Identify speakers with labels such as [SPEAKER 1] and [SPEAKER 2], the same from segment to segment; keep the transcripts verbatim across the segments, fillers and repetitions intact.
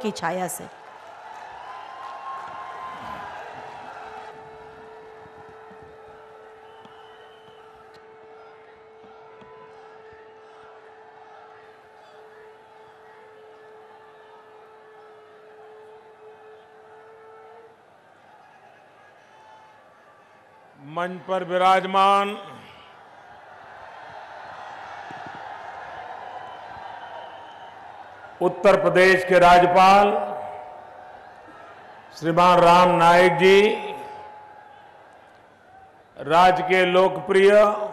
[SPEAKER 1] की छाया से।
[SPEAKER 2] मंच पर विराजमान उत्तर प्रदेश के राज्यपाल श्रीमान राम नाईक जी, राज्य के लोकप्रिय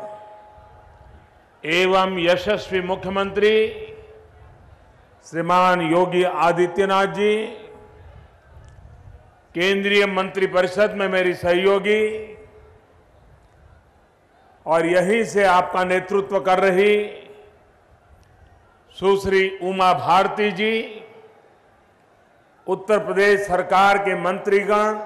[SPEAKER 2] एवं यशस्वी मुख्यमंत्री श्रीमान योगी आदित्यनाथ जी, केंद्रीय मंत्रिपरिषद में मेरी सहयोगी और यहीं से आपका नेतृत्व कर रही सुश्री उमा भारती जी, उत्तर प्रदेश सरकार के मंत्रीगण,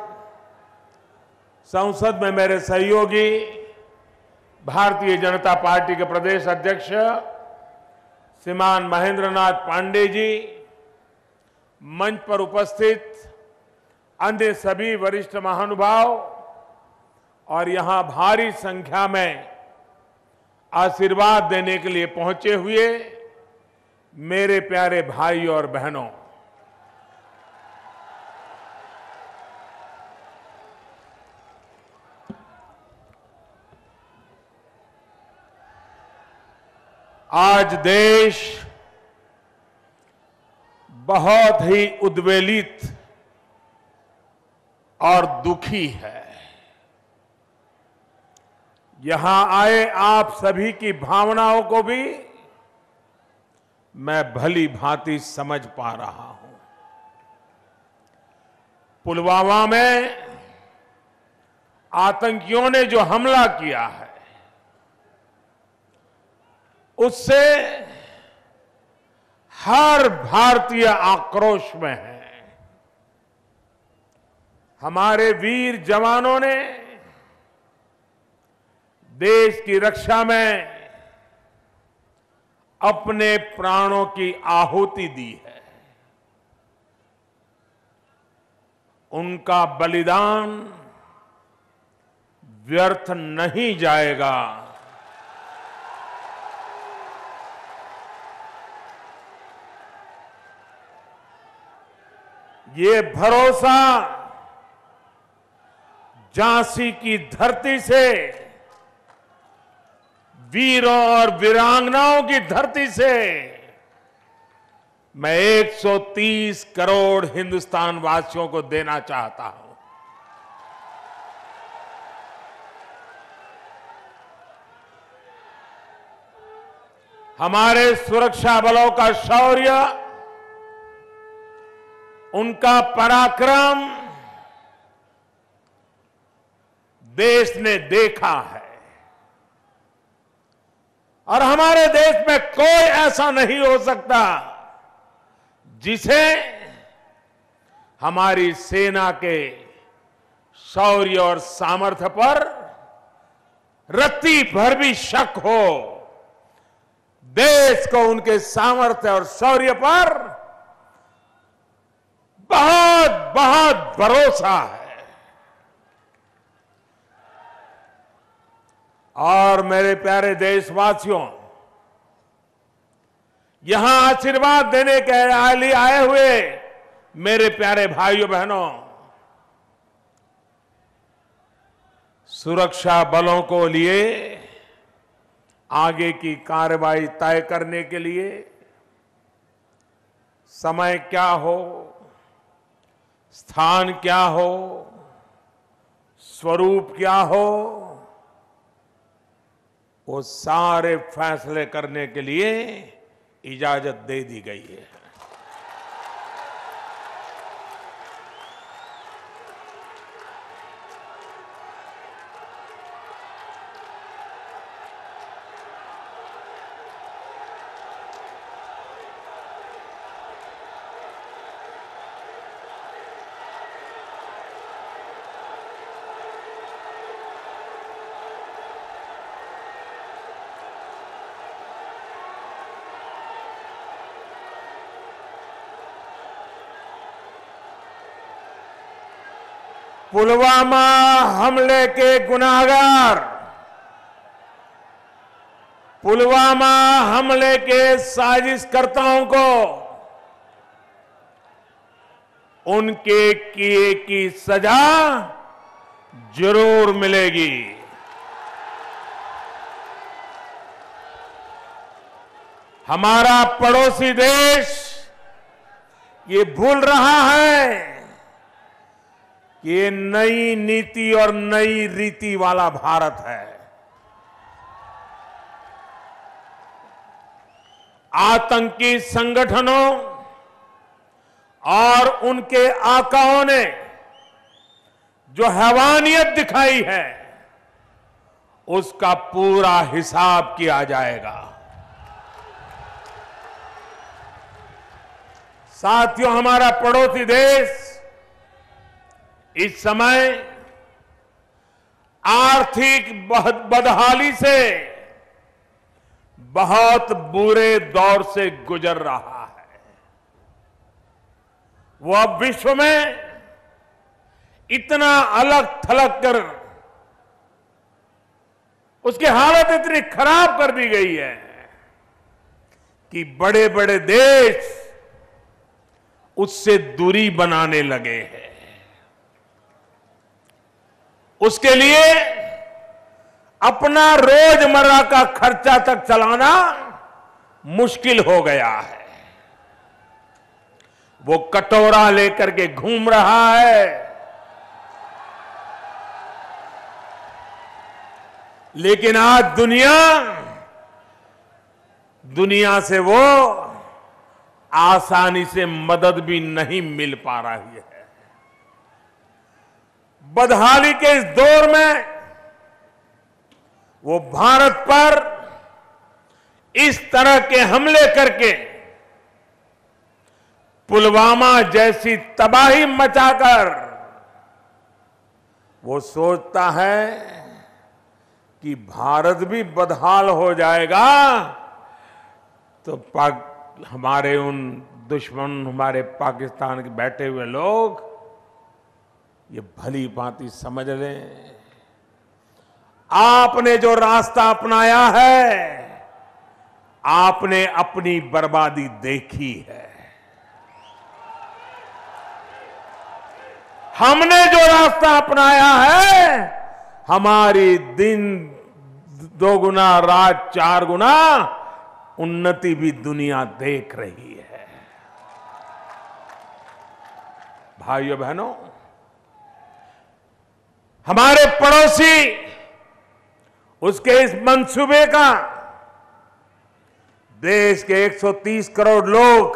[SPEAKER 2] संसद में मेरे सहयोगी भारतीय जनता पार्टी के प्रदेश अध्यक्ष श्रीमान महेंद्र नाथ पांडे जी, मंच पर उपस्थित अन्य सभी वरिष्ठ महानुभाव और यहां भारी संख्या में आशीर्वाद देने के लिए पहुंचे हुए मेरे प्यारे भाई और बहनों, आज देश बहुत ही उद्वेलित और दुखी है। यहां आए आप सभी की भावनाओं को भी मैं भली भांति समझ पा रहा हूं। पुलवामा में आतंकियों ने जो हमला किया है, उससे हर भारतीय आक्रोश में है। हमारे वीर जवानों ने देश की रक्षा में अपने प्राणों की आहुति दी है। उनका बलिदान व्यर्थ नहीं जाएगा। ये भरोसा झांसी की धरती से, वीरों और वीरांगनाओं की धरती से मैं एक सौ तीस करोड़ हिंदुस्तान वासियों को देना चाहता हूं। हमारे सुरक्षा बलों का शौर्य, उनका पराक्रम देश ने देखा है और हमारे देश में कोई ऐसा नहीं हो सकता जिसे हमारी सेना के शौर्य और सामर्थ्य पर रत्ती भर भी शक हो। देश को उनके सामर्थ्य और शौर्य पर बहुत बहुत भरोसा है। और मेरे प्यारे देशवासियों, यहां आशीर्वाद देने के लिए आए हुए मेरे प्यारे भाइयों बहनों, सुरक्षा बलों को लिए आगे की कार्रवाई तय करने के लिए समय क्या हो, स्थान क्या हो, स्वरूप क्या हो, वो सारे फैसले करने के लिए इजाजत दे दी गई है। पुलवामा हमले के गुनाहगार, पुलवामा हमले के साजिशकर्ताओं को उनके किए की सजा जरूर मिलेगी। हमारा पड़ोसी देश ये भूल रहा है कि ये नई नीति और नई रीति वाला भारत है। आतंकी संगठनों और उनके आकाओं ने जो हैवानियत दिखाई है उसका पूरा हिसाब किया जाएगा। साथियों, हमारा पड़ोसी देश इस समय आर्थिक बदहाली से बहुत बुरे दौर से गुजर रहा है। वो अब विश्व में इतना अलग थलग कर उसकी हालत इतनी खराब कर दी गई है कि बड़े बड़े देश उससे दूरी बनाने लगे हैं। उसके लिए अपना रोजमर्रा का खर्चा तक चलाना मुश्किल हो गया है। वो कटोरा लेकर के घूम रहा है, लेकिन आज दुनिया दुनिया से वो आसानी से मदद भी नहीं मिल पा रही है। बदहाली के इस दौर में वो भारत पर इस तरह के हमले करके पुलवामा जैसी तबाही मचाकर वो सोचता है कि भारत भी बदहाल हो जाएगा तो पाक हमारे उन दुश्मन हमारे पाकिस्तान के बैठे हुए लोग ये भली भांति समझ लें आपने जो रास्ता अपनाया है आपने अपनी बर्बादी देखी है। हमने जो रास्ता अपनाया है हमारी दिन दो गुना रात चार गुना उन्नति भी दुनिया देख रही है। भाइयों बहनों, हमारे पड़ोसी उसके इस मंसूबे का देश के एक सौ तीस करोड़ लोग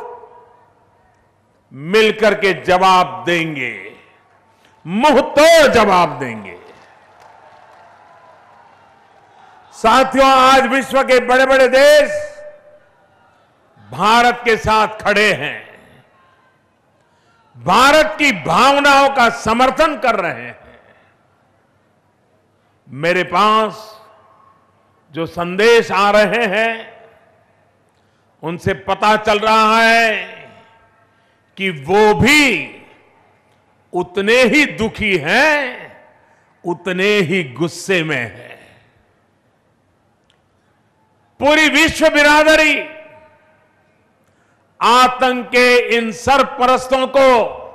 [SPEAKER 2] मिलकर के जवाब देंगे, मुंह तोड़ जवाब देंगे। साथियों, आज विश्व के बड़े बड़े देश भारत के साथ खड़े हैं, भारत की भावनाओं का समर्थन कर रहे हैं। मेरे पास जो संदेश आ रहे हैं उनसे पता चल रहा है कि वो भी उतने ही दुखी हैं, उतने ही गुस्से में हैं। पूरी विश्व बिरादरी आतंक के इन सरपरस्तों को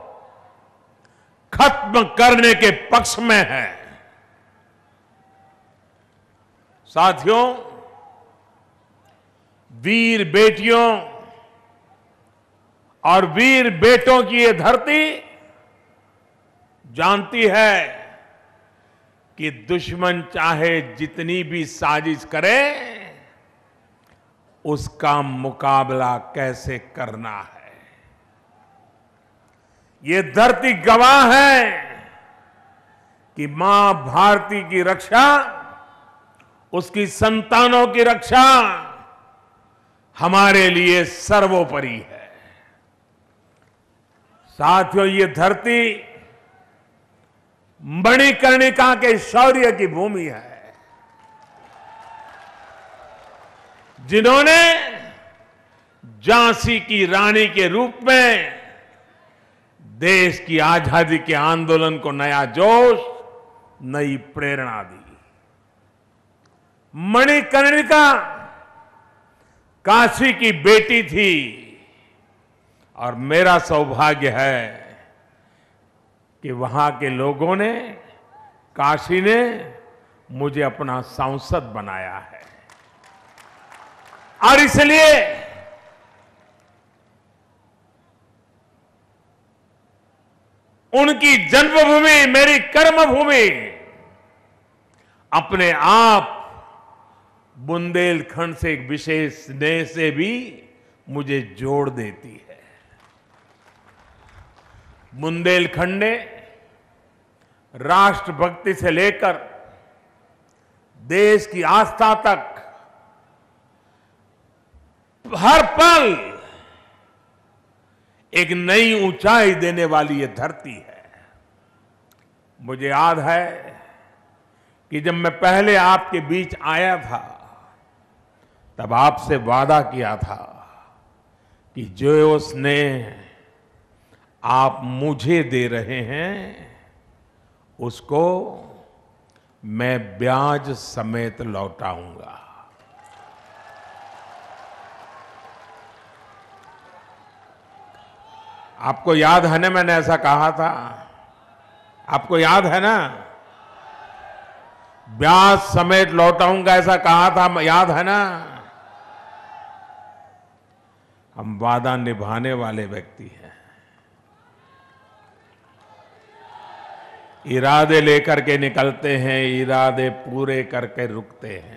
[SPEAKER 2] खत्म करने के पक्ष में है। साथियों, वीर बेटियों और वीर बेटों की ये धरती जानती है कि दुश्मन चाहे जितनी भी साजिश करे उसका मुकाबला कैसे करना है। ये धरती गवाह है कि मां भारती की रक्षा, उसकी संतानों की रक्षा हमारे लिए सर्वोपरि है। साथियों, ये धरती मणिकर्णिका के शौर्य की भूमि है, जिन्होंने झांसी की रानी के रूप में देश की आजादी के आंदोलन को नया जोश, नई प्रेरणा दी। मणिकर्णिका काशी की बेटी थी और मेरा सौभाग्य है कि वहां के लोगों ने, काशी ने मुझे अपना सांसद बनाया है। और इसलिए उनकी जन्मभूमि मेरी कर्मभूमि अपने आप बुंदेलखंड से एक विशेष स्नेह से भी मुझे जोड़ देती है। बुंदेलखंड ने राष्ट्रभक्ति से लेकर देश की आस्था तक हर पल एक नई ऊंचाई देने वाली ये धरती है। मुझे याद है कि जब मैं पहले आपके बीच आया था तब आपसे वादा किया था कि जो स्नेह आप मुझे दे रहे हैं उसको मैं ब्याज समेत लौटाऊंगा। आपको याद है ना, मैंने ऐसा कहा था? आपको याद है ना? ब्याज समेत लौटाऊंगा ऐसा कहा था, याद है ना? हम वादा निभाने वाले व्यक्ति हैं। इरादे लेकर के निकलते हैं, इरादे पूरे करके रुकते हैं।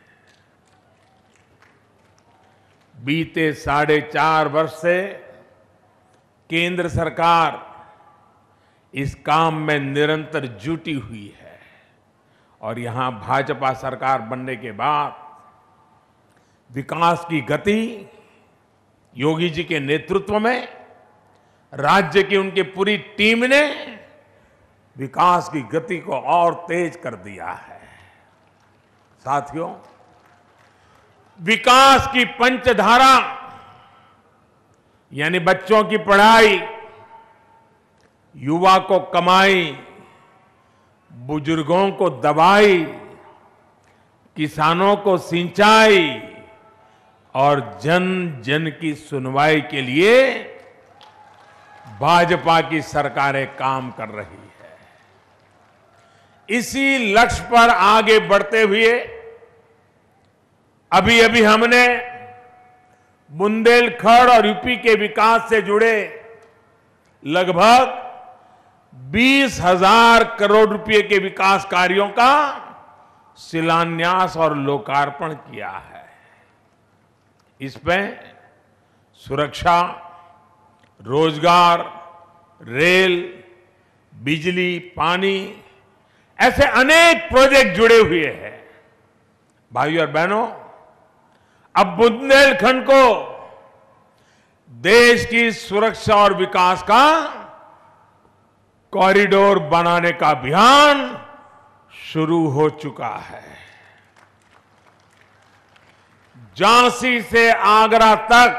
[SPEAKER 2] बीते साढ़े चार वर्ष से केंद्र सरकार इस काम में निरंतर जुटी हुई है और यहां भाजपा सरकार बनने के बाद विकास की गति योगी जी के नेतृत्व में राज्य की उनकी पूरी टीम ने विकास की गति को और तेज कर दिया है। साथियों, विकास की पंचधारा यानी बच्चों की पढ़ाई, युवा को कमाई, बुजुर्गों को दवाई, किसानों को सिंचाई और जन जन की सुनवाई के लिए भाजपा की सरकारें काम कर रही है। इसी लक्ष्य पर आगे बढ़ते हुए अभी अभी हमने बुंदेलखंड और यूपी के विकास से जुड़े लगभग बीस हजार करोड़ रुपए के विकास कार्यों का शिलान्यास और लोकार्पण किया है। इसमें सुरक्षा, रोजगार, रेल, बिजली, पानी ऐसे अनेक प्रोजेक्ट जुड़े हुए हैं। भाइयों और बहनों, अब बुंदेलखंड को देश की सुरक्षा और विकास का कॉरिडोर बनाने का अभियान शुरू हो चुका है। झांसी से आगरा तक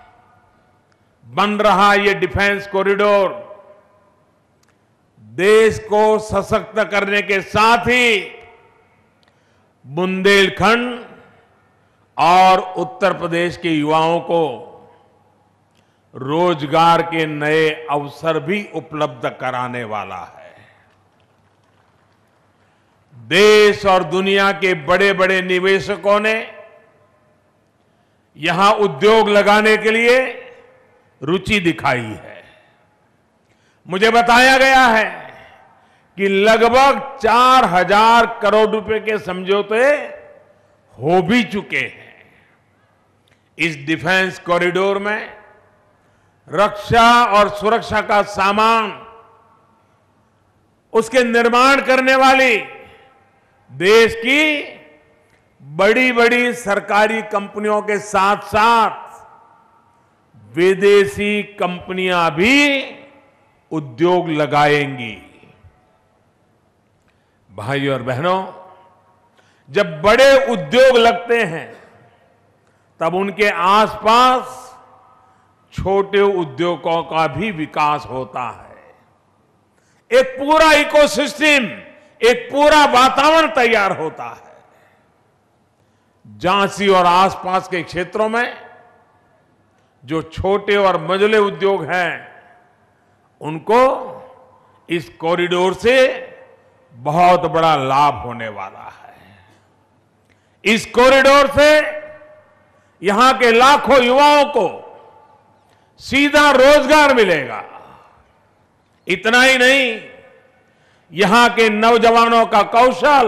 [SPEAKER 2] बन रहा ये डिफेंस कॉरिडोर देश को सशक्त करने के साथ ही बुंदेलखंड और उत्तर प्रदेश के युवाओं को रोजगार के नए अवसर भी उपलब्ध कराने वाला है। देश और दुनिया के बड़े बड़े निवेशकों ने यहां उद्योग लगाने के लिए रुचि दिखाई है। मुझे बताया गया है कि लगभग चार हजार करोड़ रुपए के समझौते हो भी चुके हैं। इस डिफेंस कॉरिडोर में रक्षा और सुरक्षा का सामान, उसके निर्माण करने वाली देश की बड़ी बड़ी सरकारी कंपनियों के साथ साथ विदेशी कंपनियां भी उद्योग लगाएंगी। भाइयों और बहनों, जब बड़े उद्योग लगते हैं तब उनके आसपास छोटे उद्योगों का भी विकास होता है। एक पूरा इकोसिस्टम, एक पूरा वातावरण तैयार होता है। झांसी और आसपास के क्षेत्रों में जो छोटे और मझले उद्योग हैं, उनको इस कॉरिडोर से बहुत बड़ा लाभ होने वाला है। इस कॉरिडोर से यहां के लाखों युवाओं को सीधा रोजगार मिलेगा। इतना ही नहीं, यहां के नौजवानों का कौशल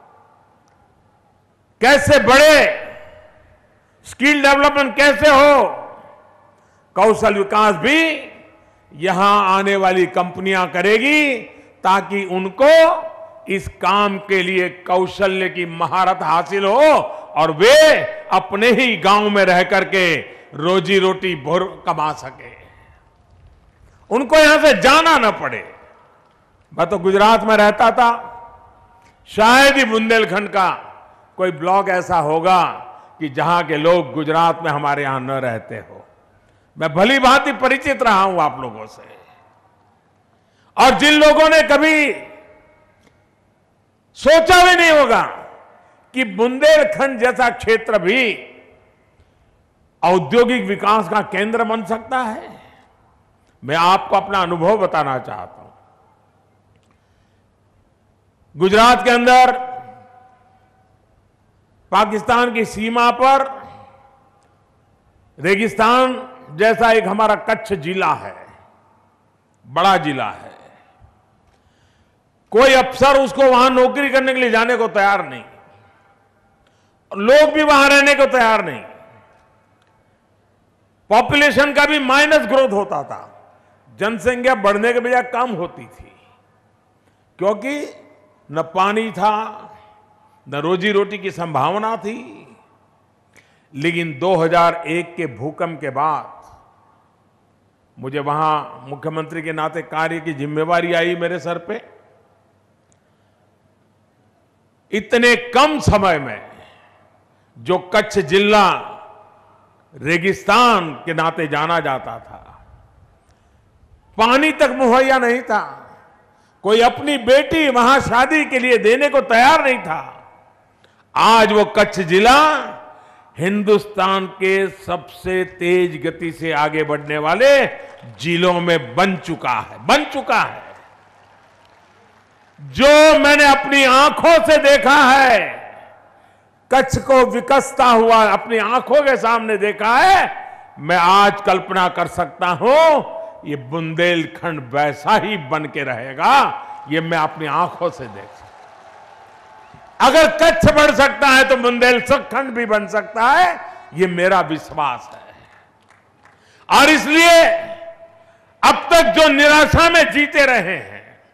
[SPEAKER 2] कैसे बढ़े, स्किल डेवलपमेंट कैसे हो, कौशल विकास भी यहां आने वाली कंपनियां करेगी, ताकि उनको इस काम के लिए कौशल्य की महारत हासिल हो और वे अपने ही गांव में रह करके रोजी रोटी भर कमा सके, उनको यहां से जाना न पड़े। मैं तो गुजरात में रहता था, शायद ही बुंदेलखंड का कोई ब्लॉक ऐसा होगा कि जहां के लोग गुजरात में हमारे यहां न रहते हो। मैं भली भांति परिचित रहा हूं आप लोगों से, और जिन लोगों ने कभी सोचा भी नहीं होगा कि बुंदेलखंड जैसा क्षेत्र भी औद्योगिक विकास का केंद्र बन सकता है, मैं आपको अपना अनुभव बताना चाहता हूं। गुजरात के अंदर पाकिस्तान की सीमा पर रेगिस्तान जैसा एक हमारा कच्छ जिला है, बड़ा जिला है। कोई अफसर उसको वहां नौकरी करने के लिए जाने को तैयार नहीं, लोग भी वहां रहने को तैयार नहीं। पॉपुलेशन का भी माइनस ग्रोथ होता था, जनसंख्या बढ़ने के बजाय कम होती थी, क्योंकि न पानी था, न रोजी रोटी की संभावना थी। लेकिन दो हज़ार एक के भूकंप के बाद मुझे वहां मुख्यमंत्री के नाते कार्य की जिम्मेवारी आई मेरे सर पे। इतने कम समय में जो कच्छ जिला रेगिस्तान के नाते जाना जाता था, पानी तक मुहैया नहीं था, कोई अपनी बेटी वहां शादी के लिए देने को तैयार नहीं था। आज वो कच्छ जिला हिंदुस्तान के सबसे तेज गति से आगे बढ़ने वाले जिलों में बन चुका है, बन चुका है। जो मैंने अपनी आंखों से देखा है, कच्छ को विकसता हुआ अपनी आंखों के सामने देखा है, मैं आज कल्पना कर सकता हूं ये बुंदेलखंड वैसा ही बन के रहेगा। ये मैं अपनी आंखों से देख सकता। अगर कच्छ बढ़ सकता है तो बुंदेलखंड भी बन सकता है, ये मेरा विश्वास है। और इसलिए अब तक जो निराशा में जीते रहे हैं,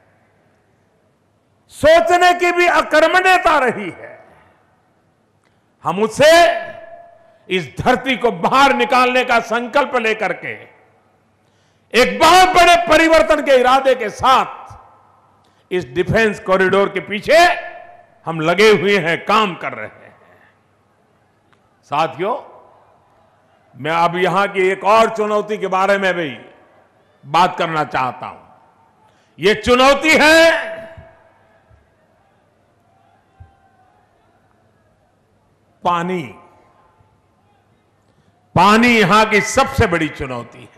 [SPEAKER 2] सोचने की भी अकर्मण्यता रही है, हम उससे इस धरती को बाहर निकालने का संकल्प लेकर के एक बहुत बड़े परिवर्तन के इरादे के साथ इस डिफेंस कॉरिडोर के पीछे हम लगे हुए हैं, काम कर रहे हैं। साथियों, मैं अब यहां की एक और चुनौती के बारे में भी बात करना चाहता हूं। यह चुनौती है पानी। पानी यहां की सबसे बड़ी चुनौती है।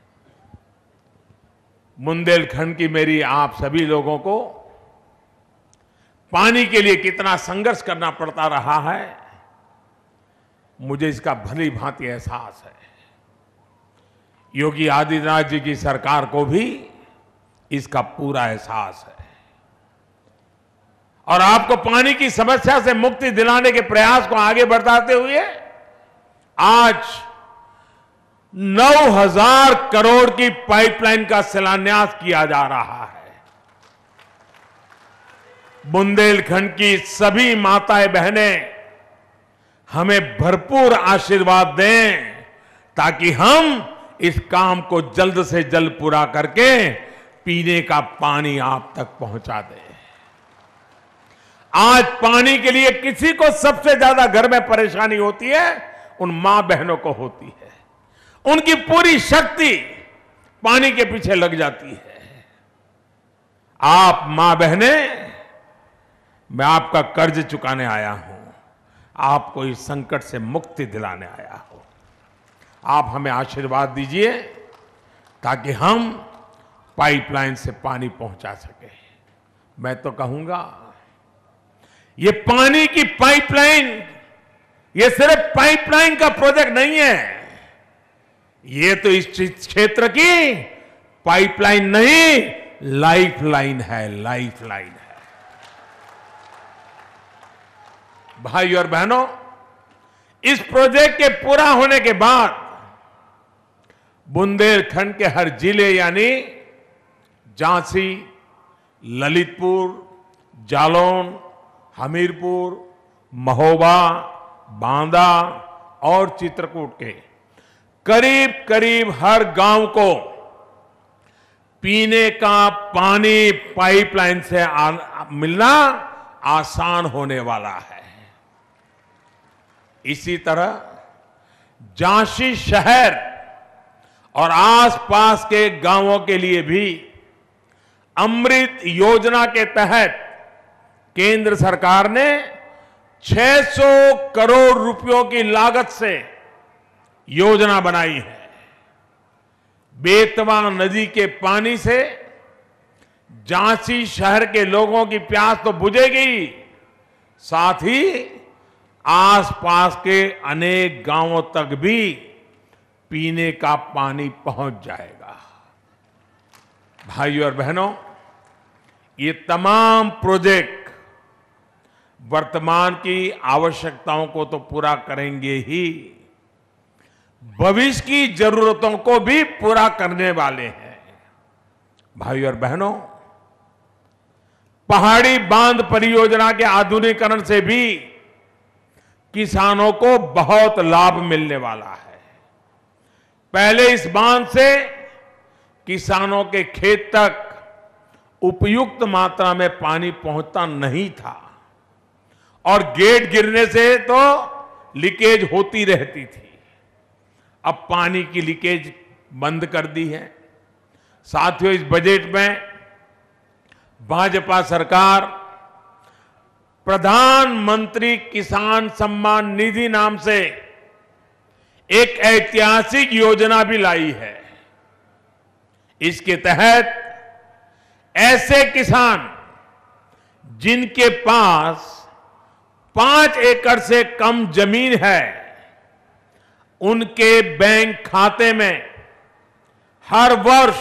[SPEAKER 2] बुंदेलखंड की मेरी आप सभी लोगों को पानी के लिए कितना संघर्ष करना पड़ता रहा है, मुझे इसका भली भांति एहसास है। योगी आदित्यनाथ जी की सरकार को भी इसका पूरा एहसास है, और आपको पानी की समस्या से मुक्ति दिलाने के प्रयास को आगे बढ़ाते हुए आज नौ हज़ार करोड़ की पाइपलाइन का शिलान्यास किया जा रहा है। बुंदेलखंड की सभी माताएं बहनें हमें भरपूर आशीर्वाद दें, ताकि हम इस काम को जल्द से जल्द पूरा करके पीने का पानी आप तक पहुंचा दें। आज पानी के लिए किसी को सबसे ज्यादा घर में परेशानी होती है, उन मां बहनों को होती है। उनकी पूरी शक्ति पानी के पीछे लग जाती है। आप मां बहने, मैं आपका कर्ज चुकाने आया हूं, आपको इस संकट से मुक्ति दिलाने आया हूं। आप हमें आशीर्वाद दीजिए ताकि हम पाइपलाइन से पानी पहुंचा सके। मैं तो कहूंगा ये पानी की पाइपलाइन, ये सिर्फ पाइपलाइन का प्रोजेक्ट नहीं है, ये तो इस क्षेत्र की पाइपलाइन नहीं, लाइफलाइन है, लाइफलाइन है। भाई और बहनों, इस प्रोजेक्ट के पूरा होने के बाद बुंदेलखंड के हर जिले यानी झांसी, ललितपुर, जालौन, हमीरपुर, महोबा, बांदा और चित्रकूट के करीब करीब हर गांव को पीने का पानी पाइपलाइन से मिलना आसान होने वाला है। इसी तरह झांसी शहर और आसपास के गांवों के लिए भी अमृत योजना के तहत केंद्र सरकार ने छह सौ करोड़ रुपयों की लागत से योजना बनाई है। बेतवा नदी के पानी से झांसी शहर के लोगों की प्यास तो बुझेगी, साथ ही आसपास के अनेक गांवों तक भी पीने का पानी पहुंच जाएगा। भाइयों और बहनों, ये तमाम प्रोजेक्ट वर्तमान की आवश्यकताओं को तो पूरा करेंगे ही, भविष्य की जरूरतों को भी पूरा करने वाले हैं। भाइयों और बहनों, पहाड़ी बांध परियोजना के आधुनिकीकरण से भी किसानों को बहुत लाभ मिलने वाला है। पहले इस बांध से किसानों के खेत तक उपयुक्त मात्रा में पानी पहुंचता नहीं था और गेट गिरने से तो लीकेज होती रहती थी। अब पानी की लीकेज बंद कर दी है। साथियों, इस बजट में भाजपा सरकार प्रधानमंत्री किसान सम्मान निधि नाम से एक ऐतिहासिक योजना भी लाई है। इसके तहत ऐसे किसान जिनके पास पांच एकड़ से कम जमीन है, उनके बैंक खाते में हर वर्ष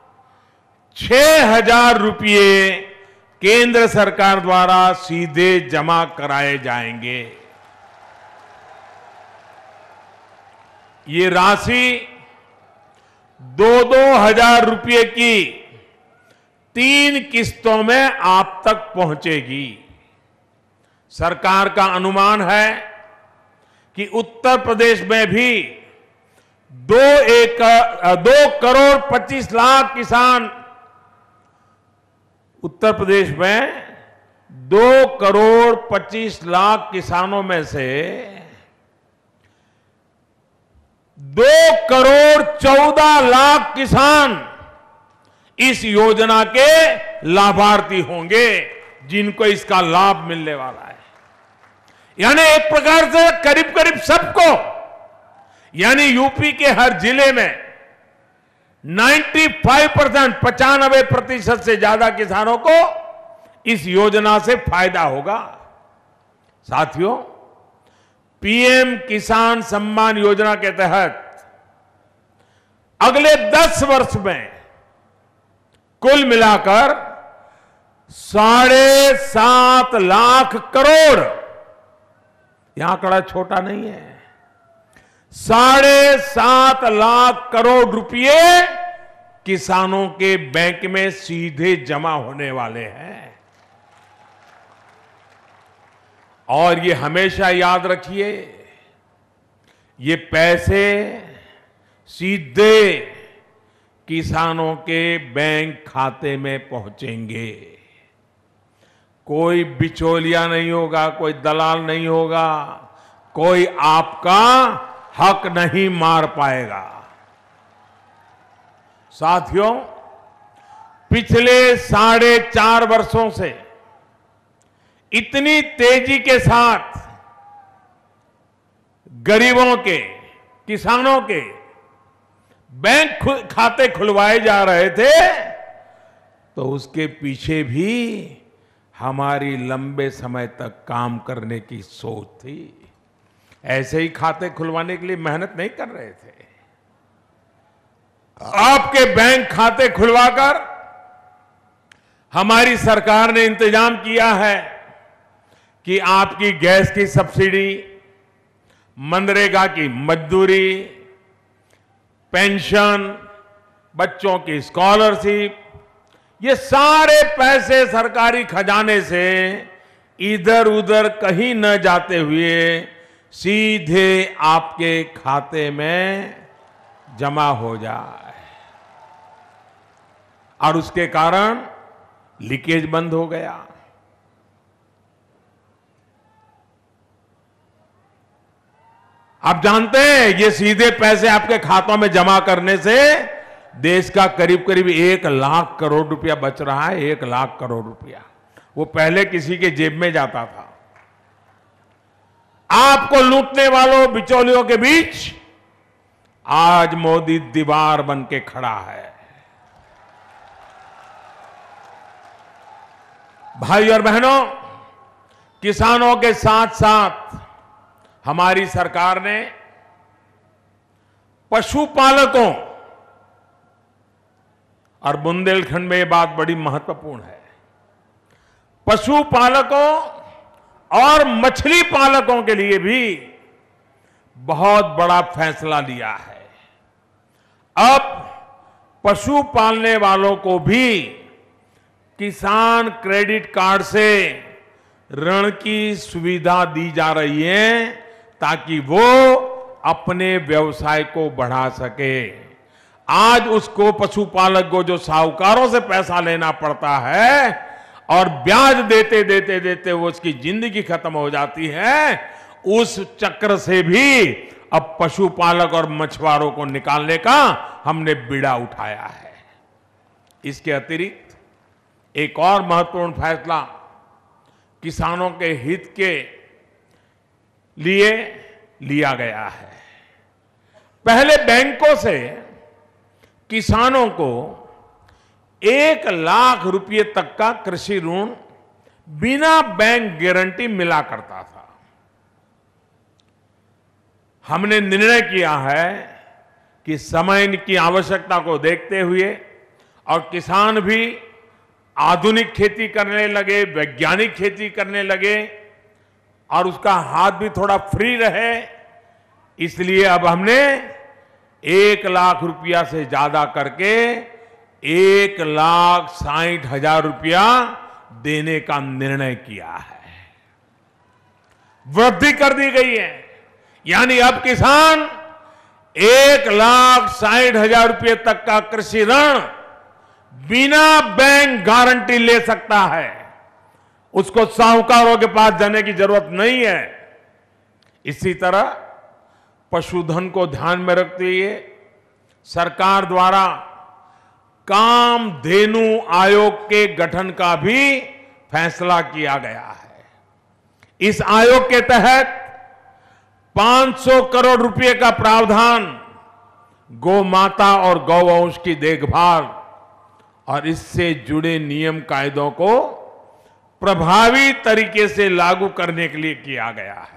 [SPEAKER 2] छह हजार रुपये केंद्र सरकार द्वारा सीधे जमा कराए जाएंगे। ये राशि दो दो हजार रुपये की तीन किस्तों में आप तक पहुंचेगी। सरकार का अनुमान है कि उत्तर प्रदेश में भी दो एकड़ दो करोड़ पच्चीस लाख किसान, उत्तर प्रदेश में दो करोड़ पच्चीस लाख किसानों में से दो करोड़ चौदह लाख किसान इस योजना के लाभार्थी होंगे, जिनको इसका लाभ मिलने वाला है। यानी एक प्रकार से करीब करीब सबको, यानी यूपी के हर जिले में पचानवे परसेंट पचानवे प्रतिशत से ज्यादा किसानों को इस योजना से फायदा होगा। साथियों, पीएम किसान सम्मान योजना के तहत अगले दस वर्ष में कुल मिलाकर साढ़े सात लाख करोड़, यह आंकड़ा छोटा नहीं है, साढ़े सात लाख करोड़ रुपए किसानों के बैंक में सीधे जमा होने वाले हैं। और ये हमेशा याद रखिए, ये पैसे सीधे किसानों के बैंक खाते में पहुंचेंगे। कोई बिचौलिया नहीं होगा, कोई दलाल नहीं होगा, कोई आपका हक नहीं मार पाएगा। साथियों, पिछले साढ़े चार वर्षों से इतनी तेजी के साथ गरीबों के, किसानों के बैंक खाते खुलवाए जा रहे थे, तो उसके पीछे भी हमारी लंबे समय तक काम करने की सोच थी। ऐसे ही खाते खुलवाने के लिए मेहनत नहीं कर रहे थे। आपके बैंक खाते खुलवाकर हमारी सरकार ने इंतजाम किया है कि आपकी गैस की सब्सिडी, मनरेगा की मजदूरी, पेंशन, बच्चों की स्कॉलरशिप, ये सारे पैसे सरकारी खजाने से इधर उधर कहीं न जाते हुए सीधे आपके खाते में जमा हो जाए, और उसके कारण लीकेज बंद हो गया। आप जानते हैं, ये सीधे पैसे आपके खातों में जमा करने से देश का करीब करीब एक लाख करोड़ रुपया बच रहा है। एक लाख करोड़ रुपया वो पहले किसी के जेब में जाता था। आपको लूटने वालों, बिचौलियों के बीच आज मोदी दीवार बन के खड़ा है। भाई और बहनों, किसानों के साथ साथ हमारी सरकार ने पशुपालकों, और बुंदेलखंड में ये बात बड़ी महत्वपूर्ण है, पशुपालकों और मछली पालकों के लिए भी बहुत बड़ा फैसला लिया है। अब पशु पालने वालों को भी किसान क्रेडिट कार्ड से ऋण की सुविधा दी जा रही है, ताकि वो अपने व्यवसाय को बढ़ा सके। आज उसको, पशुपालक को, जो साहूकारों से पैसा लेना पड़ता है और ब्याज देते देते देते वो उसकी जिंदगी खत्म हो जाती है, उस चक्र से भी अब पशुपालक और मछुआरों को निकालने का हमने बीड़ा उठाया है। इसके अतिरिक्त एक और महत्वपूर्ण फैसला किसानों के हित के लिए लिया गया है। पहले बैंकों से किसानों को एक लाख रुपए तक का कृषि ऋण बिना बैंक गारंटी मिला करता था। हमने निर्णय किया है कि समय की आवश्यकता को देखते हुए और किसान भी आधुनिक खेती करने लगे, वैज्ञानिक खेती करने लगे और उसका हाथ भी थोड़ा फ्री रहे, इसलिए अब हमने एक लाख रुपया से ज्यादा करके एक लाख साठ हजार रुपया देने का निर्णय किया है। वृद्धि कर दी गई है, यानी अब किसान एक लाख साठ हजार रुपये तक का कृषि ऋण बिना बैंक गारंटी ले सकता है। उसको साहूकारों के पास जाने की जरूरत नहीं है। इसी तरह पशुधन को ध्यान में रखते हुए सरकार द्वारा कामधेनु आयोग के गठन का भी फैसला किया गया है। इस आयोग के तहत पांच सौ करोड़ रुपए का प्रावधान गौ माता और गौवंश की देखभाल और इससे जुड़े नियम कायदों को प्रभावी तरीके से लागू करने के लिए किया गया है।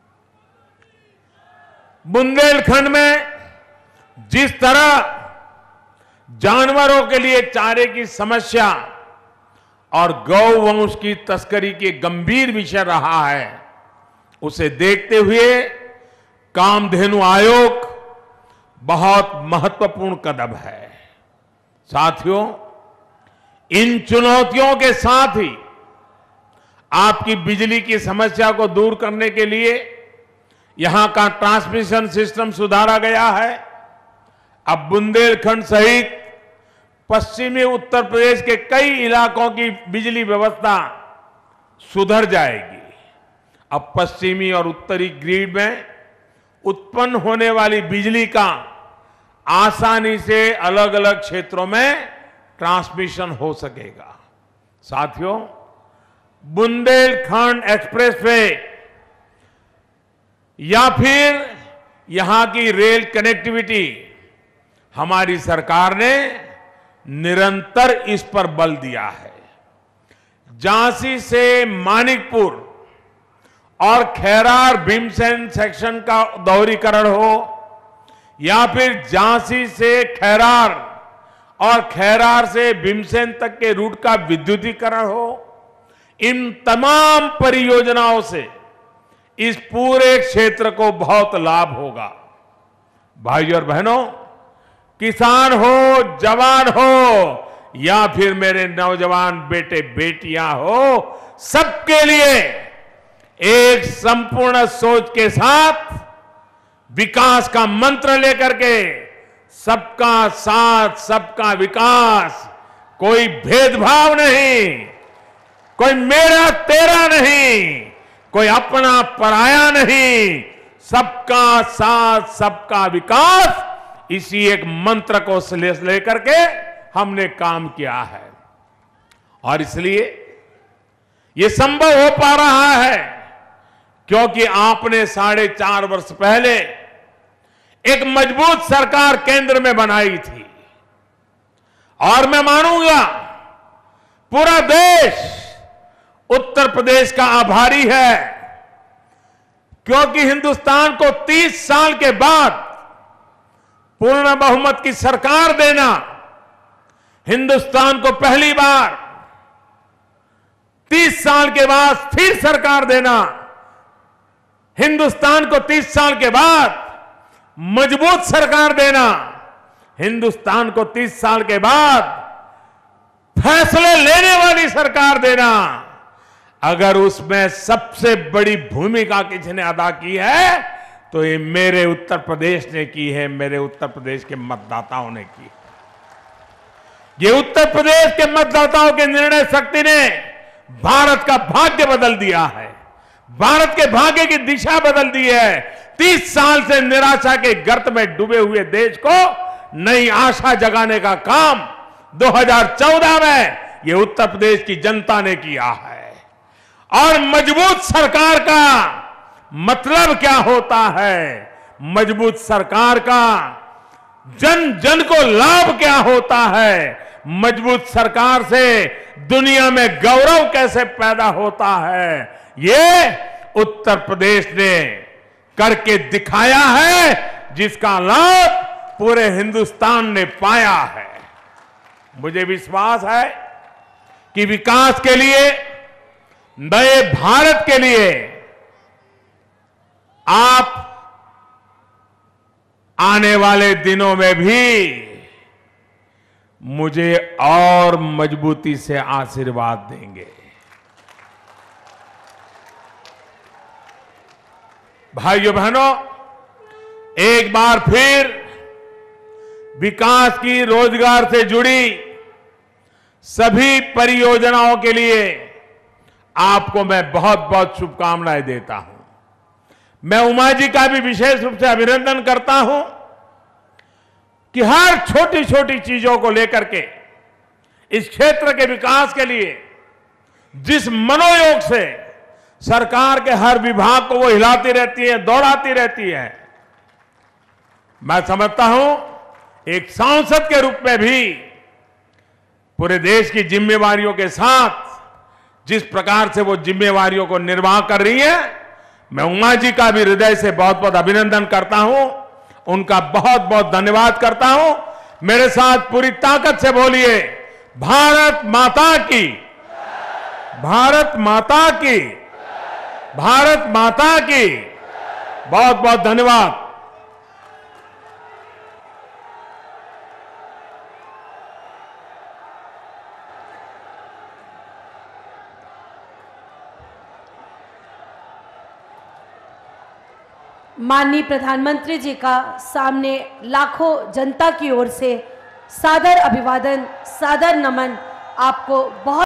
[SPEAKER 2] बुंदेलखंड में जिस तरह जानवरों के लिए चारे की समस्या और गौवंश की तस्करी के गंभीर विषय रहा है, उसे देखते हुए कामधेनु आयोग बहुत महत्वपूर्ण कदम है। साथियों, इन चुनौतियों के साथ ही आपकी बिजली की समस्या को दूर करने के लिए यहां का ट्रांसमिशन सिस्टम सुधारा गया है। अब बुंदेलखंड सहित पश्चिमी उत्तर प्रदेश के कई इलाकों की बिजली व्यवस्था सुधर जाएगी। अब पश्चिमी और उत्तरी ग्रिड में उत्पन्न होने वाली बिजली का आसानी से अलग अलग क्षेत्रों में ट्रांसमिशन हो सकेगा। साथियों, बुंदेलखंड एक्सप्रेसवे या फिर यहां की रेल कनेक्टिविटी, हमारी सरकार ने निरंतर इस पर बल दिया है। झांसी से मानिकपुर और खैरार भीमसेन सेक्शन का दोहरीकरण हो या फिर झांसी से खैरार और खैरार से भीमसेन तक के रूट का विद्युतीकरण हो, इन तमाम परियोजनाओं से इस पूरे क्षेत्र को बहुत लाभ होगा। भाइयों और बहनों, किसान हो, जवान हो या फिर मेरे नौजवान बेटे बेटियां हो, सबके लिए एक संपूर्ण सोच के साथ विकास का मंत्र लेकर के सबका साथ, सबका विकास, कोई भेदभाव नहीं, कोई मेरा तेरा नहीं, कोई अपना पराया नहीं, सबका साथ, सबका विकास, इसी एक मंत्र को लेकर के हमने काम किया है। और इसलिए यह संभव हो पा रहा है क्योंकि आपने साढ़े चार वर्ष पहले एक मजबूत सरकार केंद्र में बनाई थी। और मैं मानूंगा पूरा देश उत्तर प्रदेश का आभारी है, क्योंकि हिंदुस्तान को तीस साल के बाद पूर्ण बहुमत की सरकार देना, हिंदुस्तान को पहली बार तीस साल के बाद फिर सरकार देना, हिंदुस्तान को तीस साल के बाद मजबूत सरकार देना, हिंदुस्तान को तीस साल के बाद फैसले लेने वाली सरकार देना, अगर उसमें सबसे बड़ी भूमिका किसी ने अदा की है तो ये मेरे उत्तर प्रदेश ने की है, मेरे उत्तर प्रदेश के मतदाताओं ने की। ये उत्तर प्रदेश के मतदाताओं के निर्णय शक्ति ने भारत का भाग्य बदल दिया है, भारत के भाग्य की दिशा बदल दी है। तीस साल से निराशा के गर्त में डूबे हुए देश को नई आशा जगाने का काम दो हज़ार चौदह में ये उत्तर प्रदेश की जनता ने किया है। और मजबूत सरकार का मतलब क्या होता है, मजबूत सरकार का जन जन को लाभ क्या होता है, मजबूत सरकार से दुनिया में गौरव कैसे पैदा होता है, ये उत्तर प्रदेश ने करके दिखाया है, जिसका लाभ पूरे हिंदुस्तान ने पाया है। मुझे विश्वास है कि विकास के लिए, नए भारत के लिए आप आने वाले दिनों में भी मुझे और मजबूती से आशीर्वाद देंगे। भाइयों बहनों, एक बार फिर विकास की, रोजगार से जुड़ी सभी परियोजनाओं के लिए आपको मैं बहुत बहुत शुभकामनाएं देता हूं। मैं उमा जी का भी विशेष रूप से अभिनंदन करता हूं कि हर छोटी छोटी चीजों को लेकर के इस क्षेत्र के विकास के लिए जिस मनोयोग से सरकार के हर विभाग को वो हिलाती रहती है, दौड़ाती रहती है, मैं समझता हूं एक सांसद के रूप में भी पूरे देश की जिम्मेवारियों के साथ जिस प्रकार से वो जिम्मेवारियों को निर्वाह कर रही है, मैं उमा जी का भी हृदय से बहुत बहुत अभिनंदन करता हूं, उनका बहुत बहुत धन्यवाद करता हूं। मेरे साथ पूरी ताकत से बोलिए, भारत माता की, भारत माता की, भारत माता की। बहुत बहुत धन्यवाद।
[SPEAKER 1] माननीय प्रधानमंत्री जी का सामने लाखों जनता की ओर से सादर अभिवादन, सादर नमन। आपको बहुत